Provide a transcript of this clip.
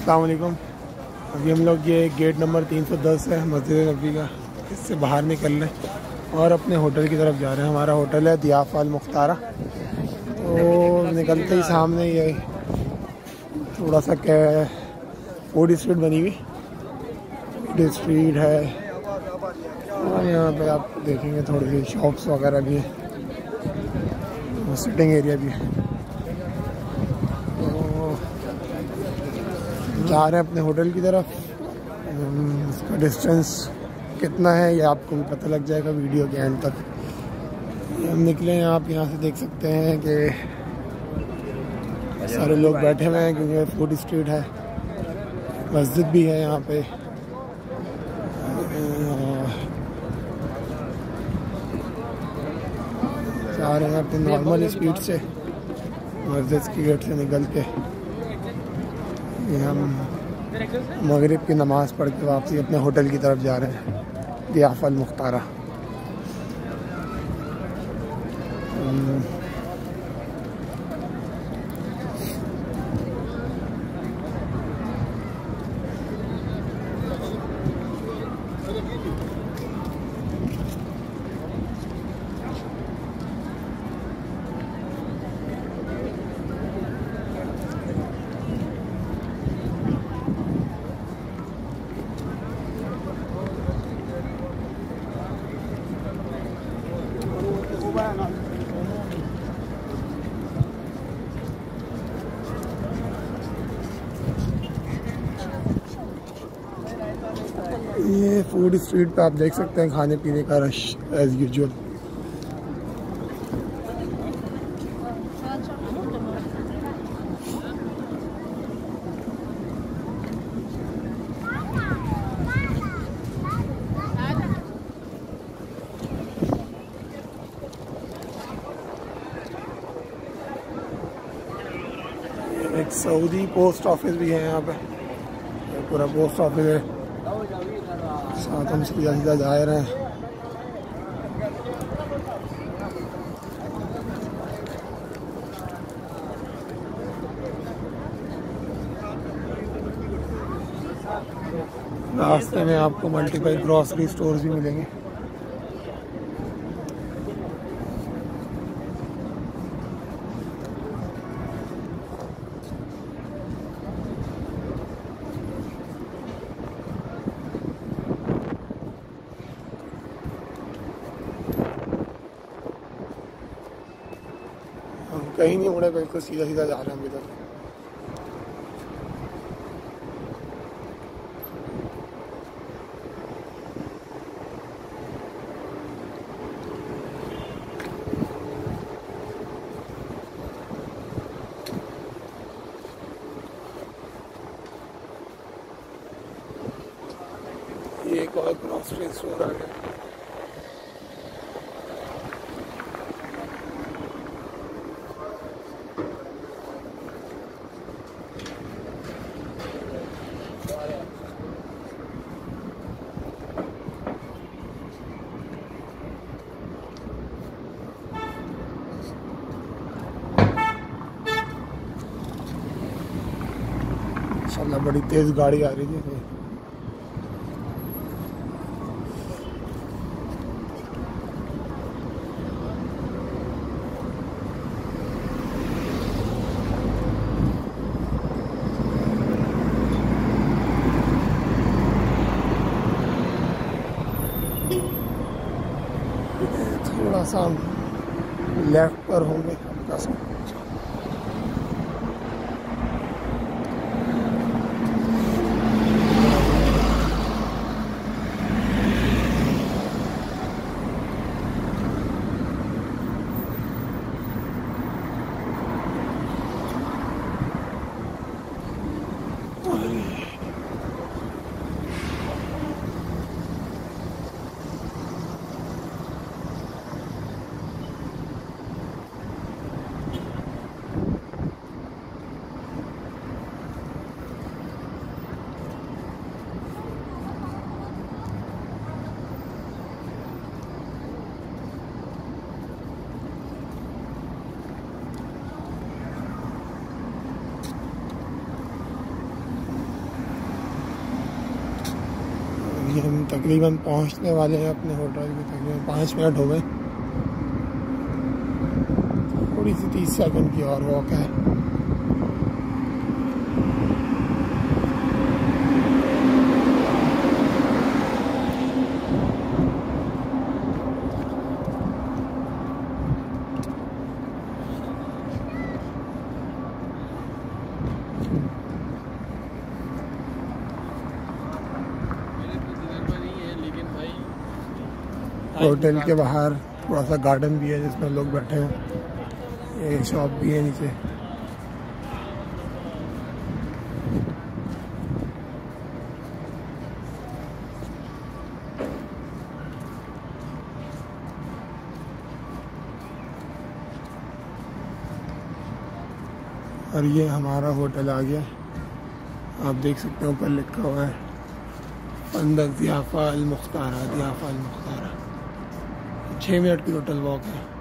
अस्सलाम वालेकुम। अभी हम लोग ये गेट नंबर 310 है मस्जिद नबी का, इससे बाहर निकल रहे हैं और अपने होटल की तरफ जा रहे हैं। हमारा होटल है दियाफ़ अल मुख्तारा। तो निकलते ही सामने ये थोड़ा सा क्या है, फूड स्ट्रीट बनी हुई फूड स्ट्रीट है और यहाँ पे आप देखेंगे थोड़ी सी शॉप्स वगैरह भी है, सिटिंग एरिया भी है। जा रहे हैं अपने होटल की तरफ। इसका डिस्टेंस कितना है ये आपको भी पता लग जाएगा वीडियो के एंड तक। हम निकले हैं, आप यहाँ से देख सकते हैं कि सारे लोग बैठे हुए हैं क्योंकि फूड स्ट्रीट है, मस्जिद भी है यहाँ पे। जा रहे हैं अपने नॉर्मल स्पीड से मस्जिद की गेट से निकल के। हम मगरिब की नमाज़ पढ़ के वापसी अपने होटल की तरफ जा रहे हैं दियाफ़ अल मुख्तारा। ये फूड स्ट्रीट पे आप देख सकते हैं खाने पीने का रश एज यूजुअल। एक सऊदी पोस्ट ऑफिस भी है यहाँ पे, पूरा पोस्ट ऑफिस है। साथ हम सीधा सीधा जा रहे हैं। रास्ते में आपको मल्टीपल ग्रॉसरी स्टोर्स भी मिलेंगे। कहीं नहीं उड़े, बिल्कुल सीधा सीधा जा रहे हैं हम इधर। ये एक और ग्रॉसरी स्टोर आ गया। माशाल्लाह बड़ी तेज गाड़ी आ रही है। थोड़ा सा लेफ्ट पर होंगे हल्का सा। अभी हम तकरीबन पहुंचने वाले हैं अपने होटल में, तकरीबन 5 मिनट हो गए। थोड़ी सी 30 सेकंड की और वॉक है। होटल के बाहर थोड़ा सा गार्डन भी है जिसमें लोग बैठे हैं। ये शॉप भी है नीचे। और ये हमारा होटल आ गया, आप देख सकते हो ऊपर लिखा हुआ है Funduq Ziyafa Al Mukhtara, Ziyafa Al Mukhtara. 6 minute की टोटल वॉक है।